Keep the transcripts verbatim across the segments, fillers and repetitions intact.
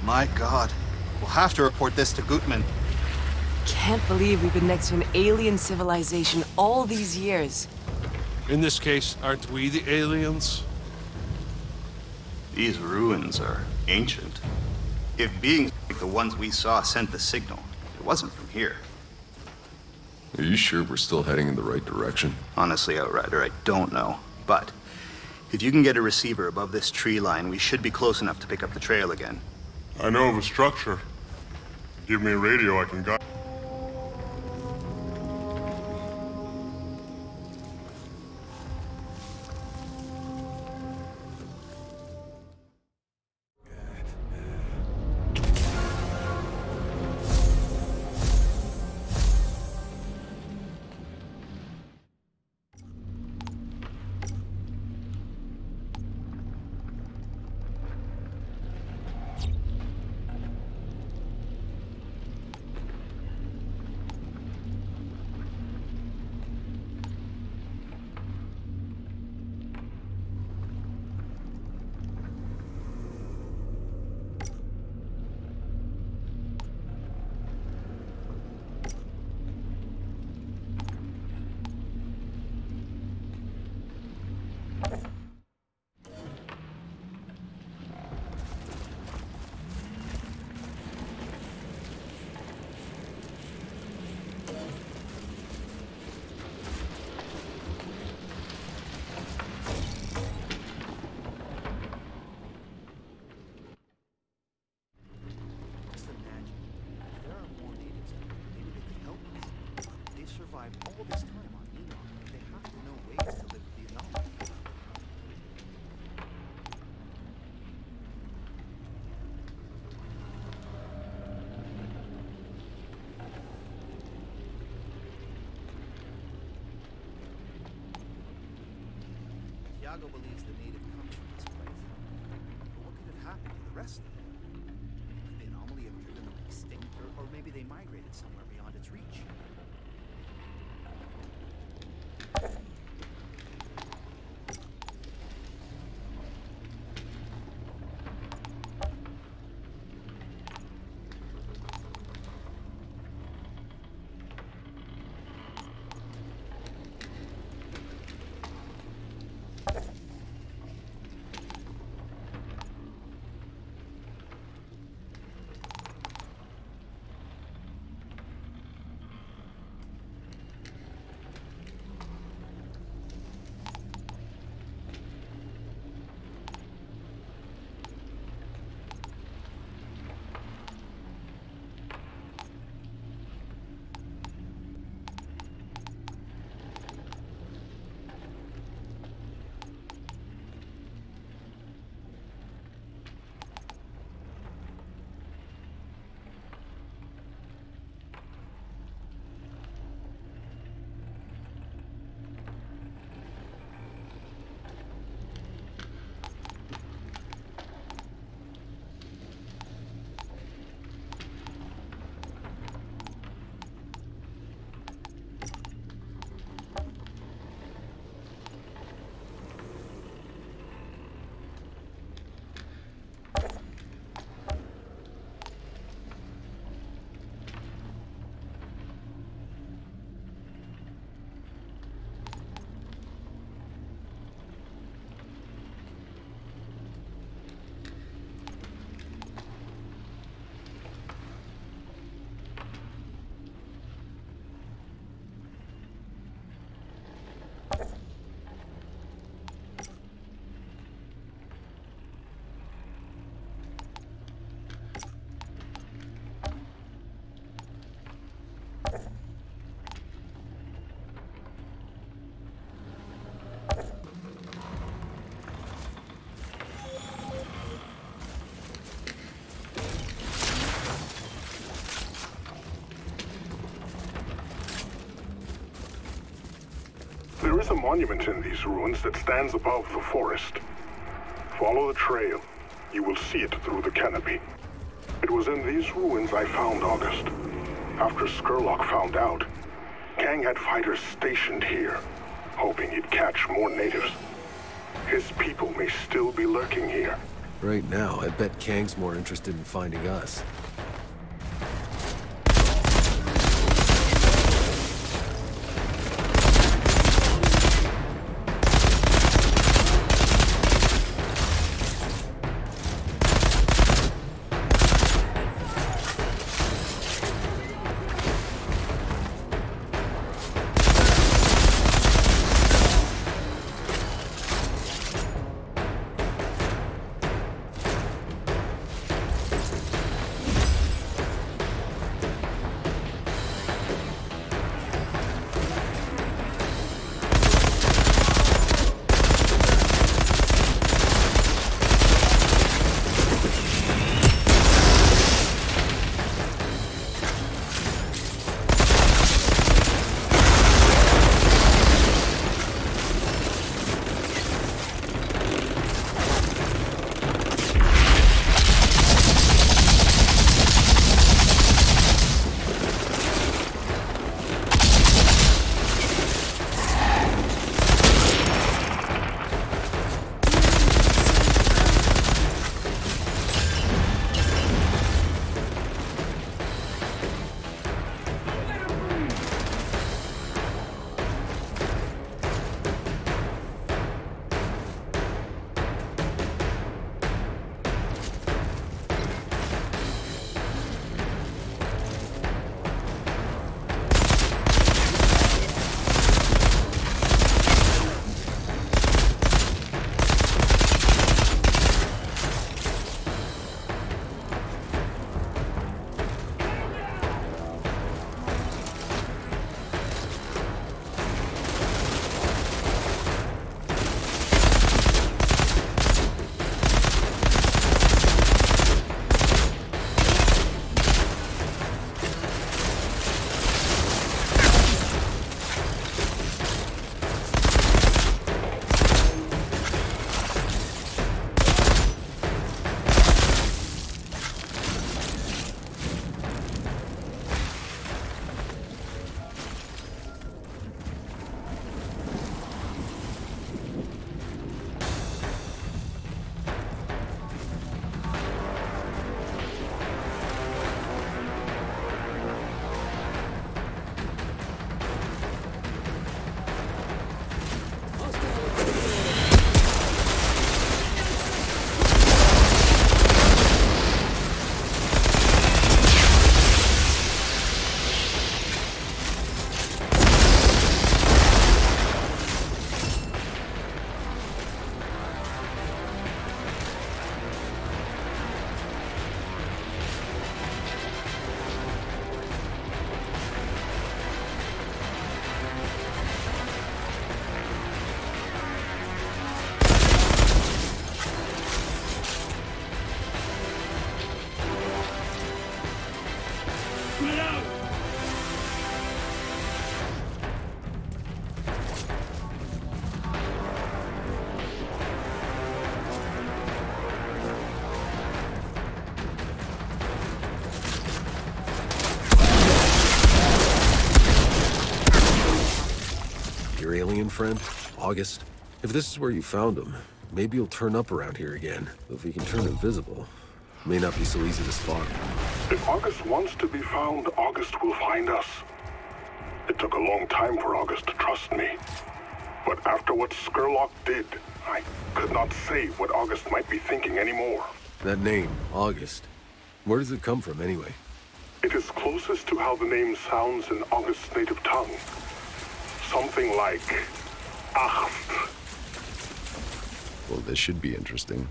My God. We'll have to report this to Gutman. Can't believe we've been next to an alien civilization all these years. In this case, aren't we the aliens? These ruins are ancient. If beings like the ones we saw sent the signal, it wasn't from here. Are you sure we're still heading in the right direction? Honestly, Outrider, I don't know. But if you can get a receiver above this tree line, we should be close enough to pick up the trail again. I know of a structure. Give me a radio, I can guide. All this time on Enoch, they have to know ways to live the anomaly. Tiago believes the native comes from this place. But what could have happened to the rest of them? Could the anomaly have driven them extinct, or, or maybe they migrated somewhere beyond its reach? There is a monument in these ruins that stands above the forest. Follow the trail. You will see it through the canopy. It was in these ruins I found August. After Skurlock found out, Kang had fighters stationed here, hoping he'd catch more natives. His people may still be lurking here. Right now, I bet Kang's more interested in finding us. Your alien friend, August? If this is where you found him, maybe he'll turn up around here again. If he can turn invisible, it may not be so easy to spot. If August wants to be found, August will find us. It took a long time for August to trust me. But after what Skurlock did, I could not say what August might be thinking anymore. That name, August, where does it come from anyway? It is closest to how the name sounds in August's native tongue. Something like Acht. Well, this should be interesting.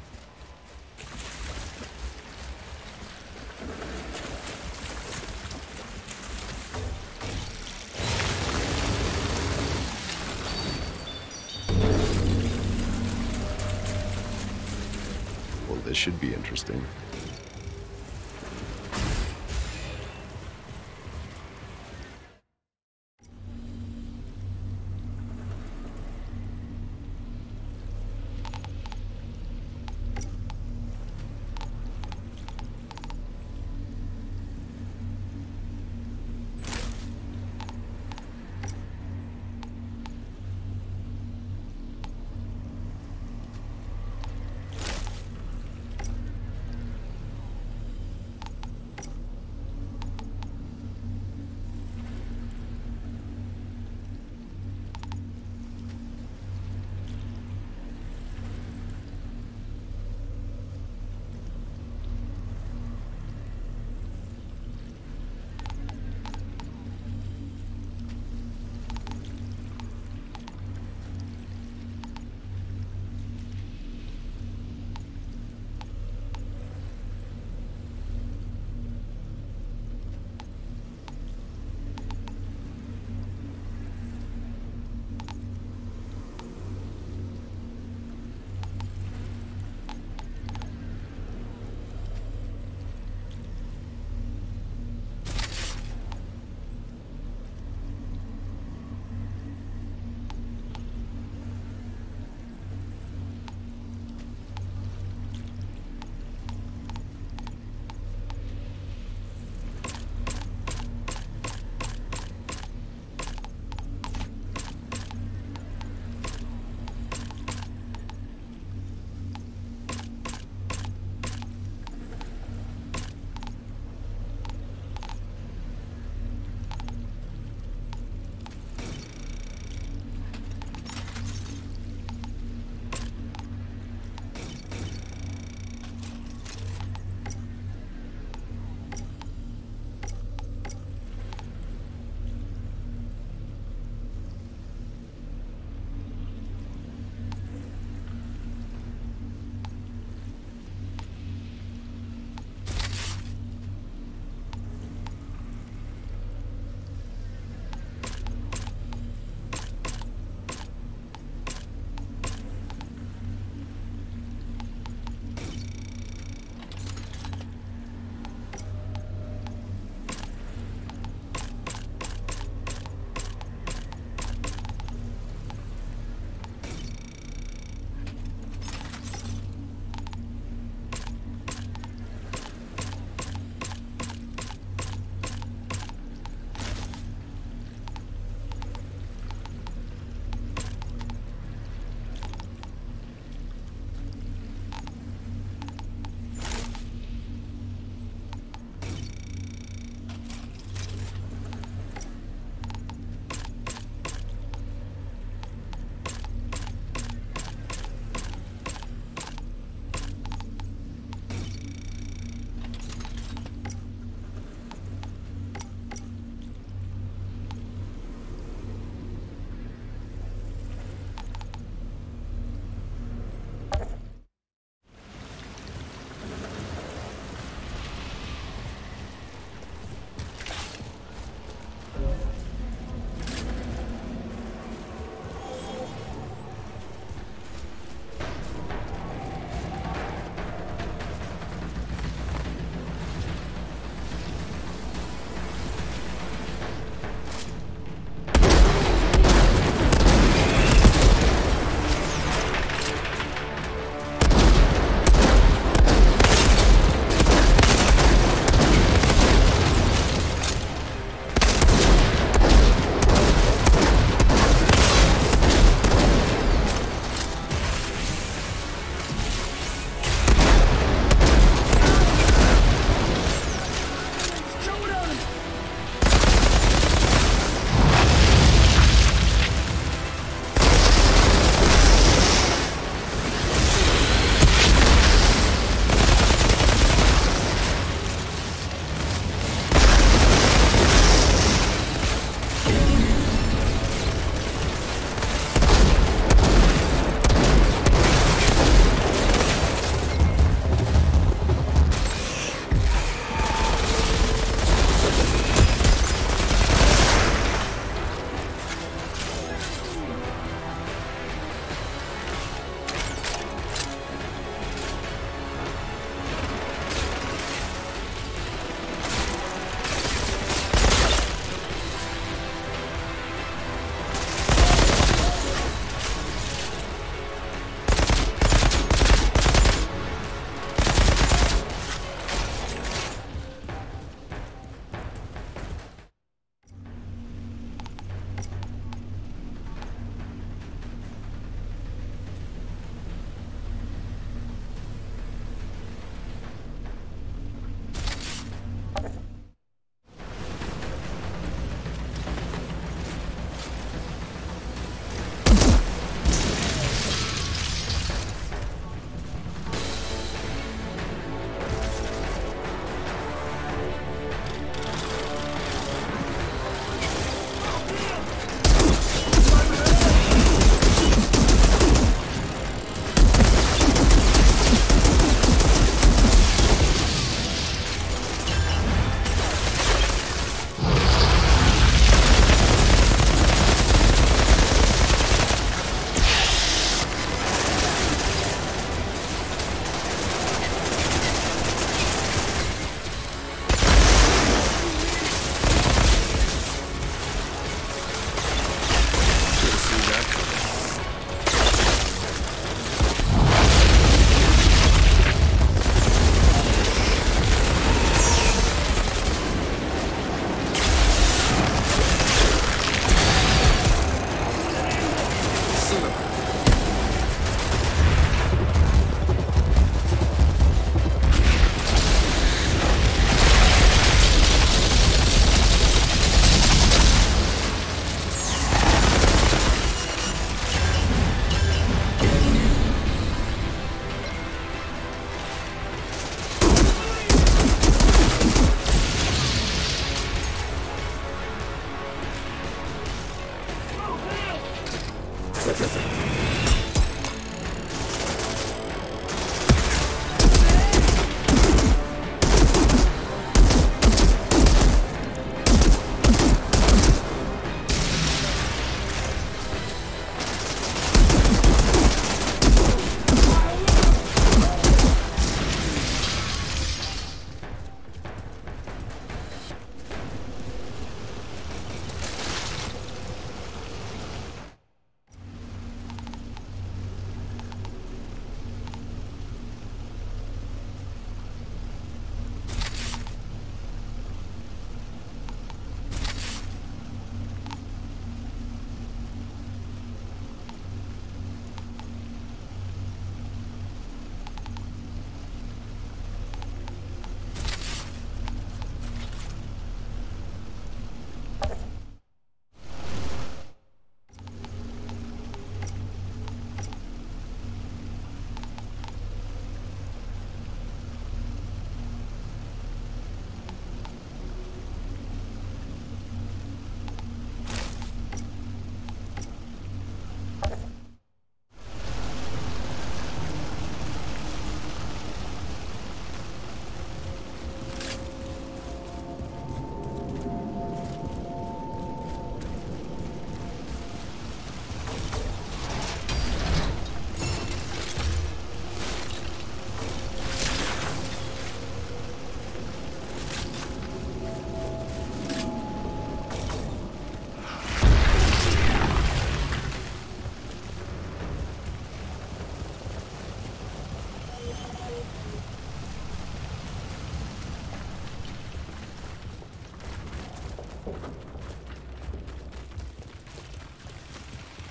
Well, this should be interesting.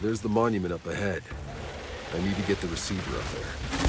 There's the monument up ahead. I need to get the receiver up there.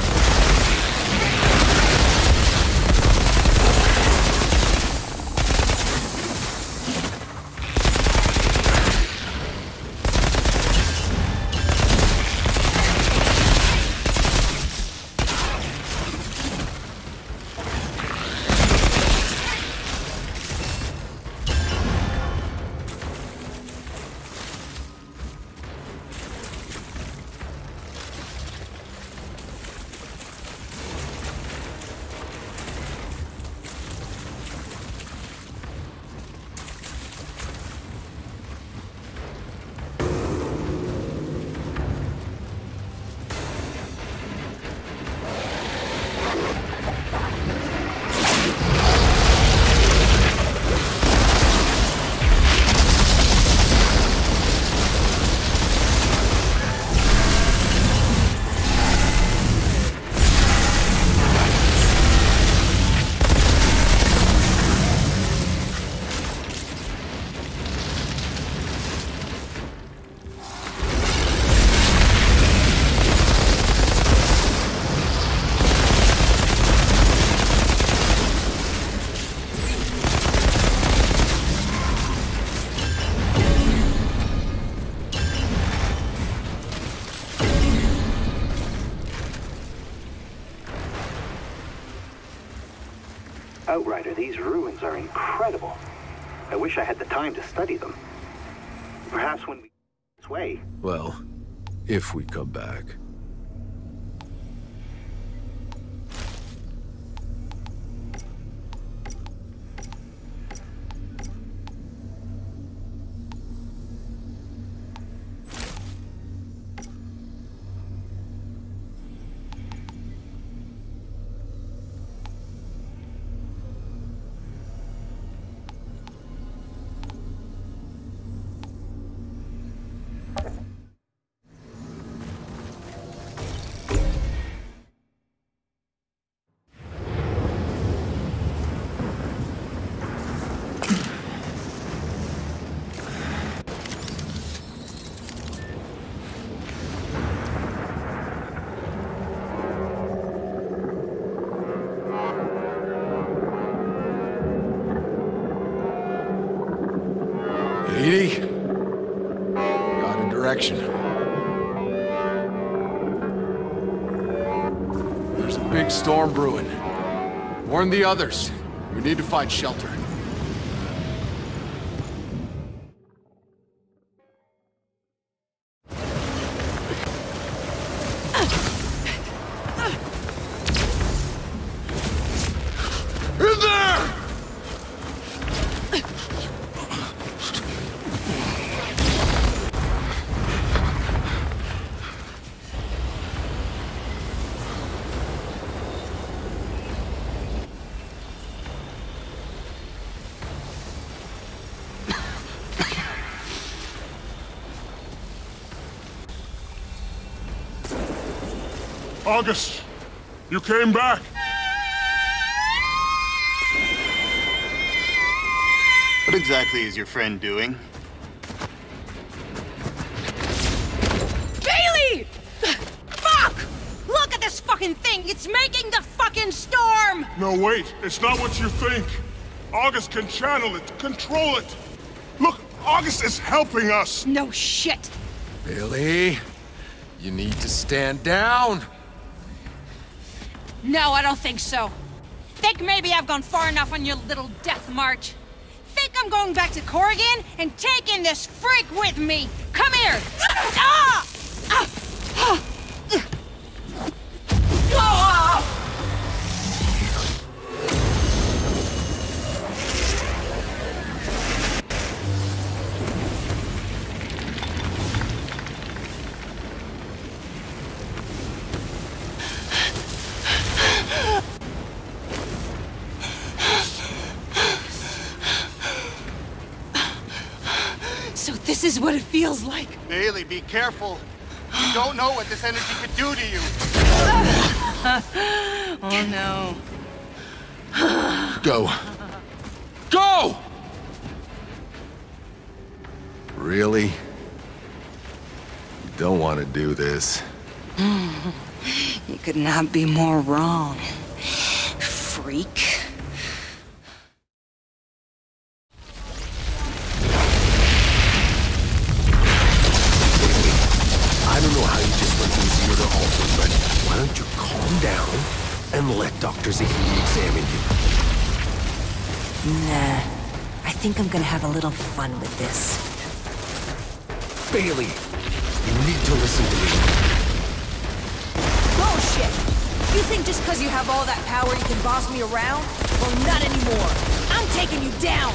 Outrider, these ruins are incredible. I wish I had the time to study them. Perhaps when we go this way. Well, if we come back. Edie? Got a direction. There's a big storm brewing. Warn the others. We need to find shelter. In there! August, you came back. What exactly is your friend doing? Bailey! Fuck! Look at this fucking thing! It's making the fucking storm! No, wait. It's not what you think. August can channel it, control it. Look, August is helping us. No shit! Billy, you need to stand down. No, I don't think so. Think maybe I've gone far enough on your little death march. Think I'm going back to Corrigan and taking this freak with me. Come here! Ah! Ah! Ah! Ah! So this is what it feels like. Bailey, be careful. You don't know what this energy could do to you. Oh no. Go. Go! Really? don't want to do this. You could not be more wrong, freak. I don't know how you just went from zero to alpha, but why don't you calm down and let Doctor Zahedi examine you? Nah. I think I'm gonna have a little fun with this. Bailey, you need to listen to me. Bullshit! You think just because you have all that power you can boss me around? Well, not anymore. I'm taking you down!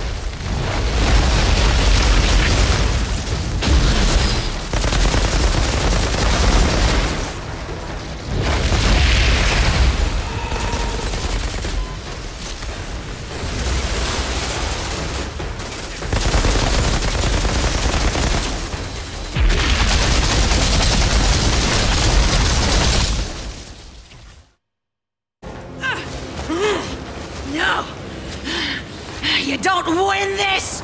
No! You don't win this!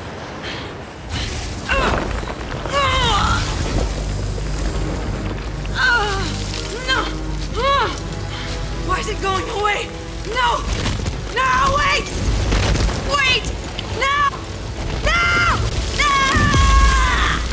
No! Why is it going away? No! No, wait! Wait! No! No! No!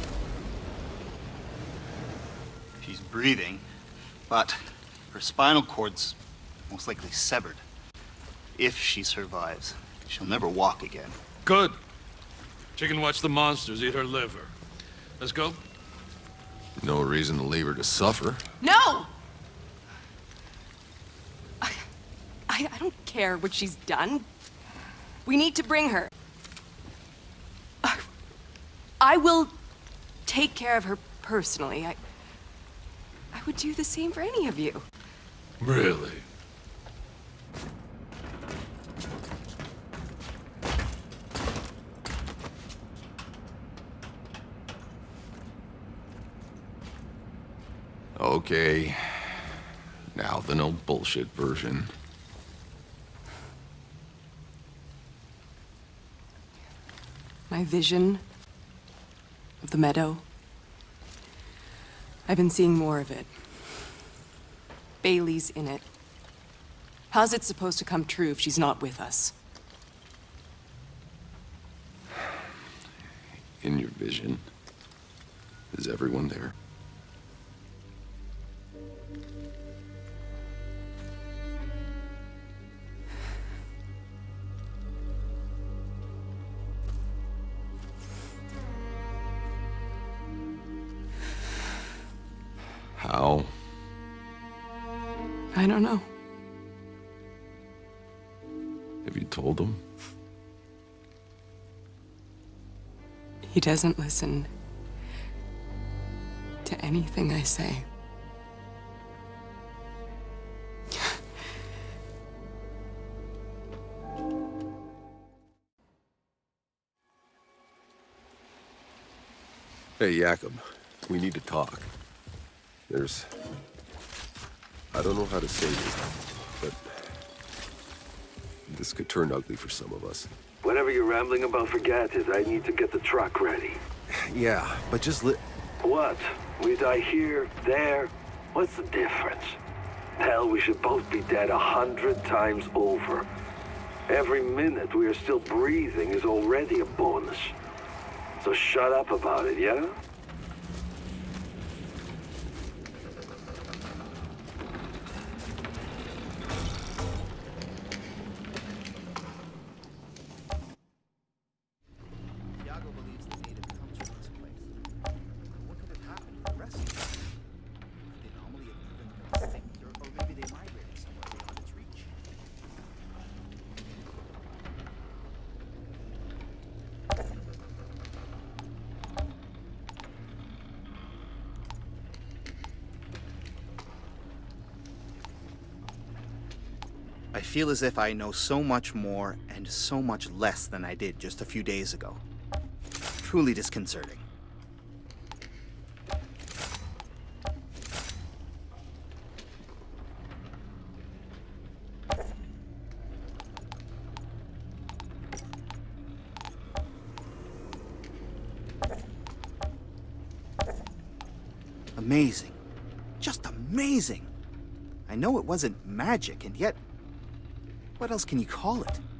She's breathing, but her spinal cord's most likely severed. If she survives, she'll never walk again. Good. She can watch the monsters eat her liver. Let's go. No reason to leave her to suffer. No! I, I, I don't care what she's done. We need to bring her. I, I will take care of her personally. I, I would do the same for any of you. Really? Okay. Now the no bullshit version. My vision of the meadow. I've been seeing more of it. Bailey's in it. How's it supposed to come true if she's not with us? In your vision, is everyone there? How? I don't know. Have you told them? He doesn't listen to anything I say. Hey, Jakob. We need to talk. There's... I don't know how to say this, but... this could turn ugly for some of us. Whatever you're rambling about, forget it. I need to get the truck ready. Yeah, but just li- What? We die here, there? What's the difference? Hell, we should both be dead a hundred times over. Every minute we are still breathing is already a bonus. So shut up about it, yeah? Iago believes the native comes from this place. But what could have happened to the rest of them? The anomaly have driven them extinct, or, or maybe they migrated somewhere beyond its reach. I feel as if I know so much more and so much less than I did just a few days ago. Truly disconcerting. amazing. Just amazing. I know it wasn't magic, and yet, what else can you call it?